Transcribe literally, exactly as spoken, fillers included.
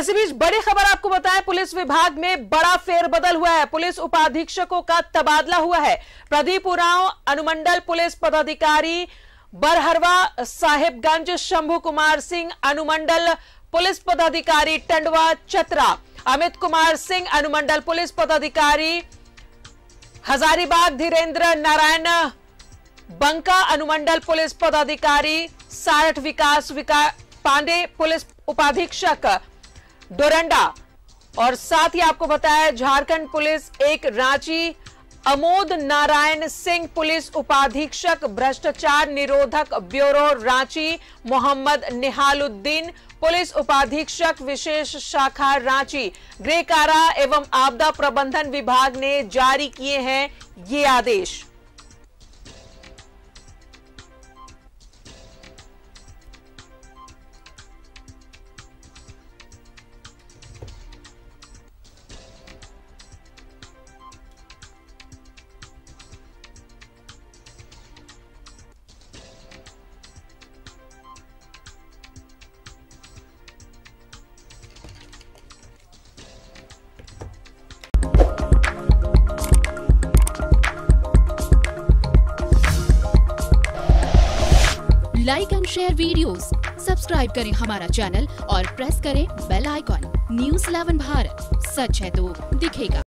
इसी बीच बड़ी खबर आपको बताएं, पुलिस विभाग में बड़ा फेरबदल हुआ है। पुलिस उपाधीक्षकों का तबादला हुआ है। प्रदीप उरांव अनुमंडल पुलिस पदाधिकारी बरहरवा साहिबगंज, शंभू कुमार सिंह अनुमंडल पुलिस पदाधिकारी टंडवा चतरा, अमित कुमार सिंह अनुमंडल पुलिस पदाधिकारी हजारीबाग, धीरेन्द्र नारायण बंका अनुमंडल पुलिस पदाधिकारी सारठ, विकास विका पांडे पुलिस उपाधीक्षक डोरंडा, और साथ ही आपको बताया झारखंड पुलिस एक रांची अमोद नारायण सिंह पुलिस उपाधीक्षक, भ्रष्टाचार निरोधक ब्यूरो रांची मोहम्मद निहालुद्दीन पुलिस उपाधीक्षक विशेष शाखा रांची। गृह कारा एवं आपदा प्रबंधन विभाग ने जारी किए हैं ये आदेश। Like and share videos, subscribe करें हमारा चैनल और प्रेस करें bell icon. News eleven Bharat, सच है तो दिखेगा।